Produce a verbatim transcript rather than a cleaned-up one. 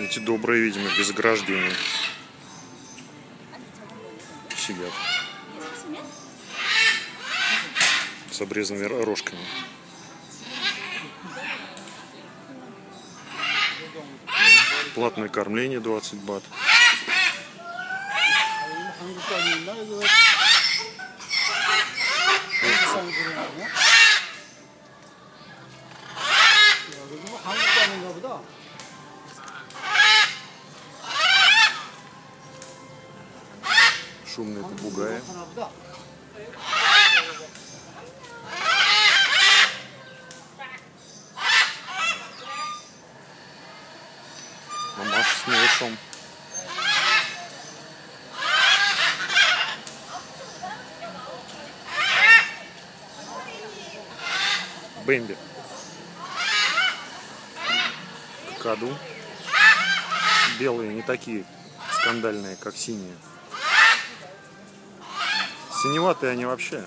Эти добрые, видимо, без ограждения сидят с обрезанными рожками. Платное кормление двадцать бат. Шумные попугаи. Мамаша с малышом. Бэмби. Какаду. Белые не такие скандальные, как синие. Синеватые они вообще.